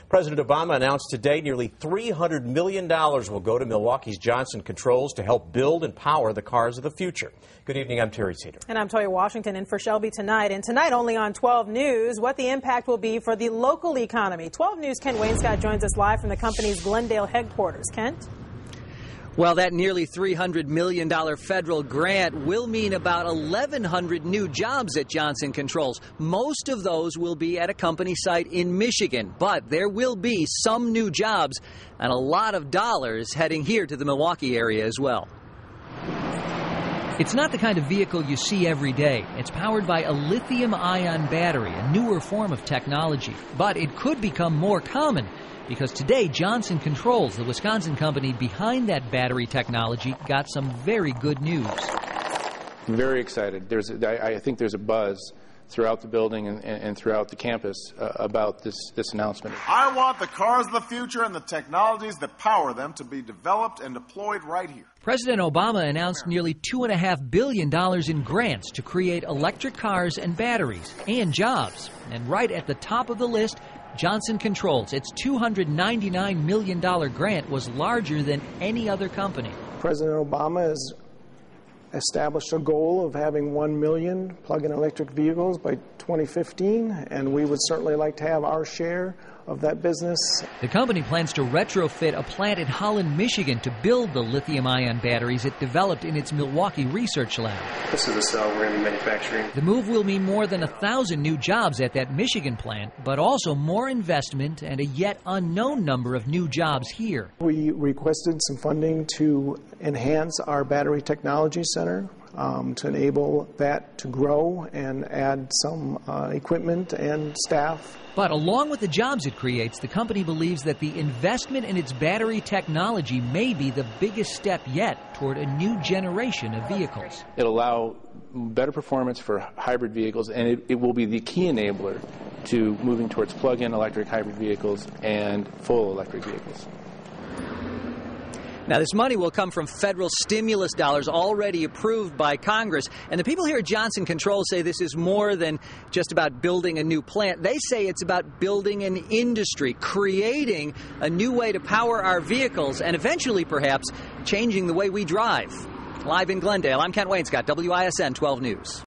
President Obama announced today nearly $300 million will go to Milwaukee's Johnson Controls to help build and power the cars of the future. Good evening, I'm Terry Cedar. And I'm Toya Washington in for Shelby tonight. And tonight only on 12 News, what the impact will be for the local economy. 12 News' Kent Wainscott joins us live from the company's Glendale headquarters. Kent? Well, that nearly $300 million federal grant will mean about 1,100 new jobs at Johnson Controls. Most of those will be at a company site in Michigan, but there will be some new jobs and a lot of dollars heading here to the Milwaukee area as well. It's not the kind of vehicle you see every day. It's powered by a lithium-ion battery, a newer form of technology. But it could become more common because today Johnson Controls, the Wisconsin company behind that battery technology, got some very good news. I'm very excited. I think there's a buzz throughout the building and throughout the campus about this announcement. I want the cars of the future and the technologies that power them to be developed and deployed right here. President Obama announced nearly $2.5 billion in grants to create electric cars and batteries and jobs. And right at the top of the list, Johnson Controls. Its $299 million grant was larger than any other company. President Obama has established a goal of having 1 million plug-in electric vehicles by 2015, and we would certainly like to have our share of that business. The company plans to retrofit a plant in Holland, Michigan to build the lithium-ion batteries it developed in its Milwaukee research lab. This is the cell we're going to be manufacturing. The move will mean more than 1,000 new jobs at that Michigan plant, but also more investment and a yet unknown number of new jobs here. We requested some funding to enhance our battery technology center to enable that to grow and add some equipment and staff. But along with the jobs it creates, the company believes that the investment in its battery technology may be the biggest step yet toward a new generation of vehicles. It'll allow better performance for hybrid vehicles, and it will be the key enabler to moving towards plug-in electric hybrid vehicles and full electric vehicles. Now, this money will come from federal stimulus dollars already approved by Congress. And the people here at Johnson Controls say this is more than just about building a new plant. They say it's about building an industry, creating a new way to power our vehicles, and eventually, perhaps, changing the way we drive. Live in Glendale, I'm Kent Wainscott, WISN 12 News.